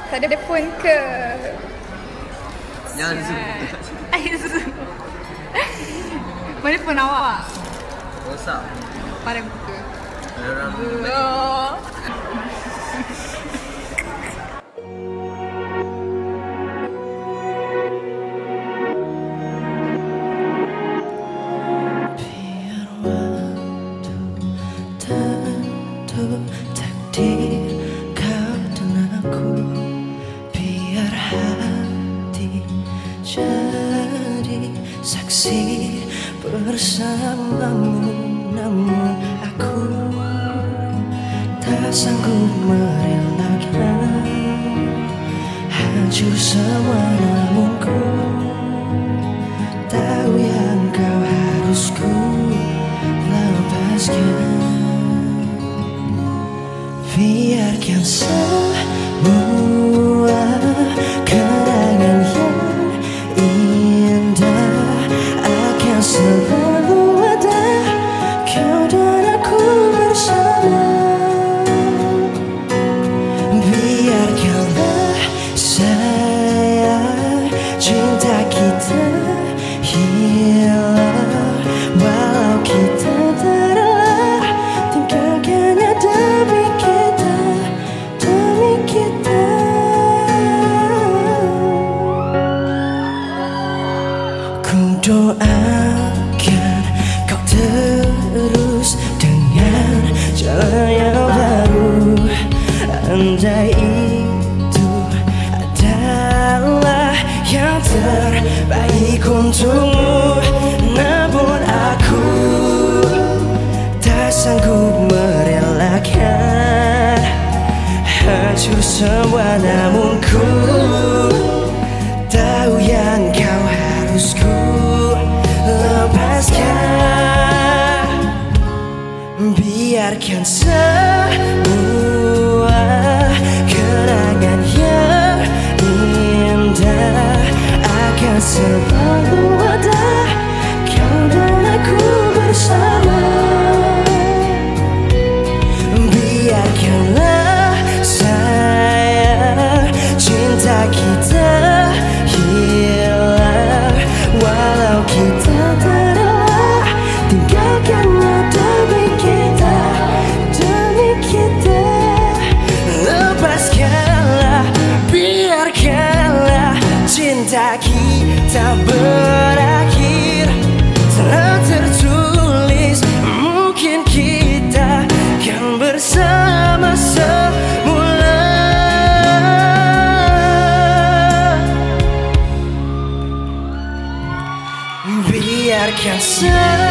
Tak ada telefon ke? Jangan zoom. Zoom. Mana telefon awak? Rosak. Pada buka. Ada orang. Bersamamu, namun aku tak sanggup merelakan hancur semua, namun ku tahu yang kau harus ku lepaskan. Biarkan semua kenangan yang indah akan selalu ada, kau dan aku bersama. Biarkanlah sayang cinta kita hilang, walau kita telah tinggalkannya demi kita, demi kita. Ku doakan kau terus dengan jalan yang baru, andai itu adalah yang terbaik untukmu. Namun aku tak sanggup merelakan hancur semua, namun ku tahu yang kau harus ku lepaskan. Biarkan semua kenangan yang indah akan selalu ada, kau dan aku bersama. Biarkanlah sayang cinta kita hilang, walau kita telah tinggalkannya demi kita, demi kita. Lepaskanlah, biarkanlah cinta kita berakhir. Telah tertulis mungkin kita kan bersama semula. Biarkan